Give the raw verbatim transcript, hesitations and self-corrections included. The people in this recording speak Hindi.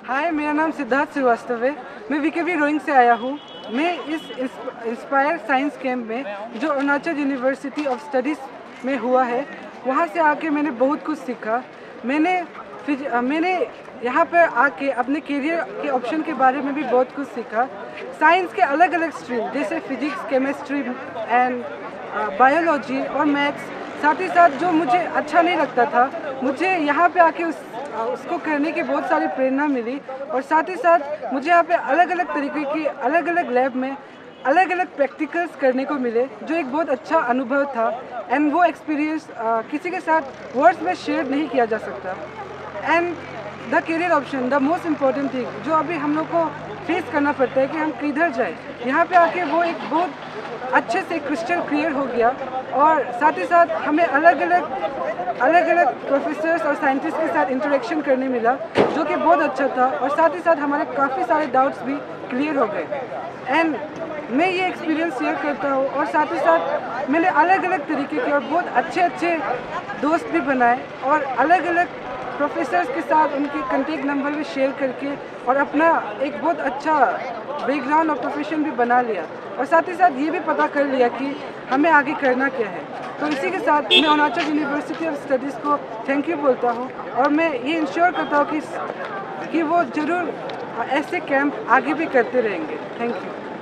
हाय, मेरा नाम सिद्धार्थ श्रीवास्तव है। मैं वी के वी रोइंग से आया हूँ। मैं इस इंस्पायर साइंस कैंप में जो अरुणाचल यूनिवर्सिटी ऑफ स्टडीज़ में हुआ है, वहाँ से आके मैंने बहुत कुछ सीखा। मैंने फिज मैंने यहाँ पर आके अपने करियर के ऑप्शन के बारे में भी बहुत कुछ सीखा। साइंस के अलग अलग स्ट्रीम जैसे फिजिक्स, केमिस्ट्री एंड बायोलॉजी और मैथ्स, साथ ही साथ जो मुझे अच्छा नहीं लगता था, मुझे यहाँ पे आके उस उसको करने की बहुत सारी प्रेरणा मिली। और साथ ही साथ मुझे यहाँ पे अलग अलग तरीके की अलग अलग लैब में अलग अलग प्रैक्टिकल्स करने को मिले, जो एक बहुत अच्छा अनुभव था। एंड वो एक्सपीरियंस किसी के साथ वर्ड्स में शेयर नहीं किया जा सकता। And the career option, the most important thing जो अभी हम लोग को फेस करना पड़ता है कि हम किधर जाए, यहाँ पे आके वो एक बहुत अच्छे से क्रिस्टल क्लियर हो गया। और साथ ही साथ हमें अलग अलग अलग अलग प्रोफेसर्स और साइंटिस्ट के साथ इंटरेक्शन करने मिला, जो कि बहुत अच्छा था। और साथ ही साथ हमारे काफ़ी सारे डाउट्स भी क्लियर हो गए। एंड मैं ये एक्सपीरियंस शेयर करता हूँ। और साथ ही साथ मैंने अलग अलग तरीके के और बहुत अच्छे अच्छे दोस्त भी बनाए, और अलग अलग प्रोफेसर्स के साथ उनके कंटेक्ट नंबर भी शेयर करके और अपना एक बहुत अच्छा बैकग्राउंड और प्रोफेशन भी बना लिया। और साथ ही साथ ये भी पता कर लिया कि हमें आगे करना क्या है। तो इसी के साथ मैं अरुणाचल यूनिवर्सिटी ऑफ स्टडीज़ को थैंक यू बोलता हूँ। और मैं ये इंश्योर करता हूँ कि कि वो ज़रूर ऐसे कैंप आगे भी करते रहेंगे। Thank you.